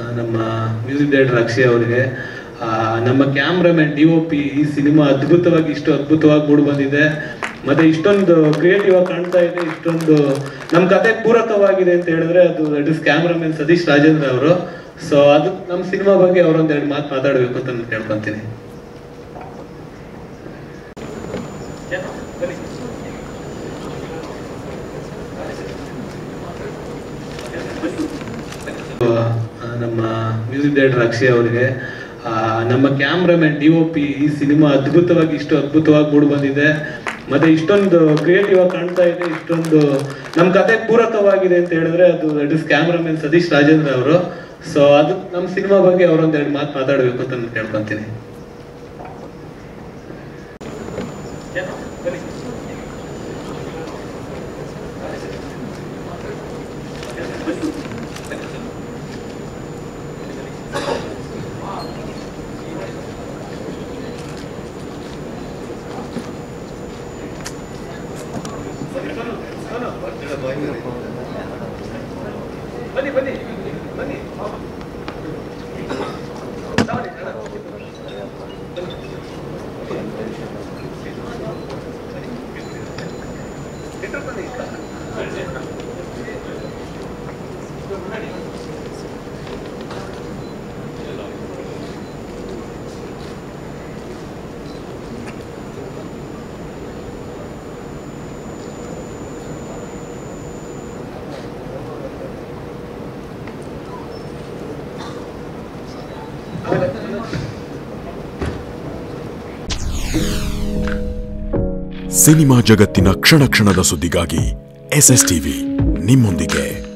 ನಮ್ಮ music director Akshay ಅವರಿಗೆ, ನಮ್ಮ ಕ್ಯಾಮ್ರಾಮನ್ DOP ಈ ಸಿನಿಮಾ ಇಷ್ಟು ಅದ್ಭುತವಾಗಿ ಮೂಡಿ ಬಂದಿದೆ. ಮತ್ತೆ ಇಷ್ಟೊಂದು ಕ್ರಿಯೇಟಿವ್ ಆಗಿ ಕಾಣ್ತಾ ಇದೆ, ಇಷ್ಟೊಂದು ನಮ್ಮ ಕತೆ ಪೂರಕವಾಗಿದೆ ಅಂತ ಹೇಳಿದ್ರೆ ಅದು that is cameraman Satish Rajendra ಅವರು. ಸೊ ಅದು ನಮ್ಮ ಸಿನಿಮಾ ಬಗ್ಗೆ ಅವರೊಂದೆರಡು ಮಾತು ಮಾತಾಡಬೇಕು ಅಂತ ನಾನು ಕೇಳ್ಕೊಂತೀನಿ. ನಮ್ಮ ಮ್ಯೂಸಿಕ್ ಡೈರೆಕ್ಟರ್ ಅಕ್ಷಯ್ ಅವರಿಗೆ, ನಮ್ಮ ಕ್ಯಾಮ್ರಾಮನ್ DOP ಈ ಸಿನಿಮಾ ಇಷ್ಟು ಅದ್ಭುತವಾಗಿ ಮೂಡಿ ಬಂದಿದೆ. ಮತ್ತೆ ಇಷ್ಟೊಂದು ಕ್ರಿಯೇಟಿವ್ ಆಗಿ ಕಾಣ್ತಾ ಇದೆ, ಇಷ್ಟೊಂದು ನಮ್ಮ ಕತೆ ಪೂರಕವಾಗಿದೆ ಅಂತ ಹೇಳಿದ್ರೆ ಅದು that is cameraman Satish Rajendra ಅವರು. ಸೊ ಅದು ನಮ್ಮ ಸಿನಿಮಾ ಬಗ್ಗೆ ಅವರೊಂದೆರಡು ಮಾತು ಮಾತಾಡಬೇಕು ಅಂತ ನಾನು ಕೇಳ್ಕೊಂತೀನಿ. ಬನ್ನಿ ಬನ್ನಿ ಬನ್ನಿ ಸಿನಿಮಾ ಜಗತ್ತಿನ ಕ್ಷಣ ಕ್ಷಣದ ಸುದ್ದಿಗಾಗಿ SStv ನಿಮ್ಮೊಂದಿಗೆ.